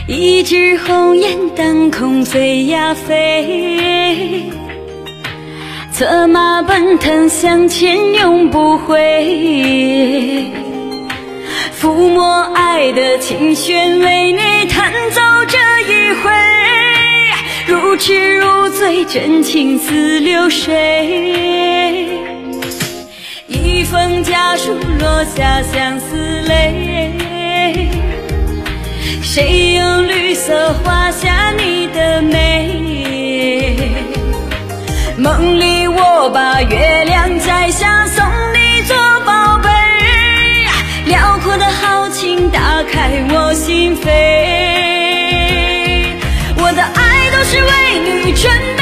一枝红颜当空飞呀飞，策马奔腾向前永不回，抚摸爱的琴弦为你弹奏这一回，如痴如醉真情似流水，一封家书落下相思泪，谁用绿色画下你的美，梦里我把月亮摘下送你做宝贝，辽阔的豪情打开我心扉，我的爱都是为你准备。